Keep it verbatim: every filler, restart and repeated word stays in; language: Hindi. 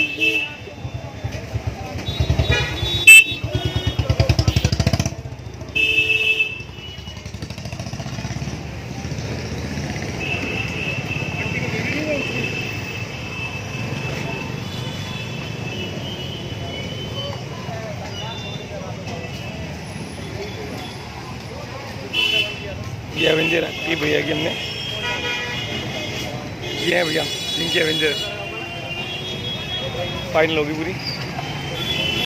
ये एवेंजर है, ये भैया की हमने ये है भैया इनकी एवेंजर फाइनल होगी पूरी।